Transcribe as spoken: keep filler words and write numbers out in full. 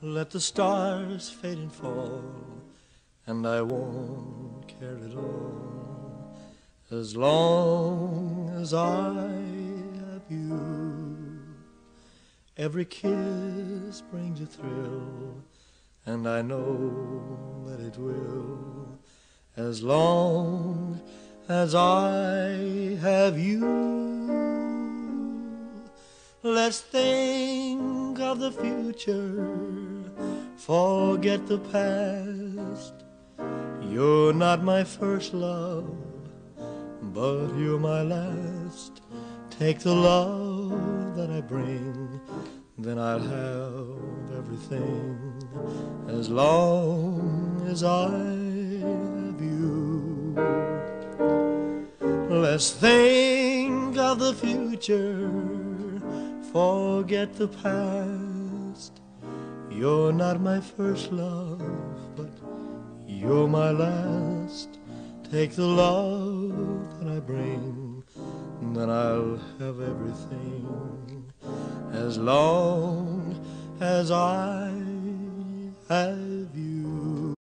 Let the stars fade and fall, and I won't care at all, as long as I have you. Every kiss brings a thrill, and I know that it will, as long as I have you. Let's think of the future, forget the past. You're not my first love, but you're my last. Take the love that I bring, then I'll have everything, as long as I have you. Let's think of the future, forget the past. You're not my first love, but you're my last. Take the love that I bring, then I'll have everything, as long as I have you.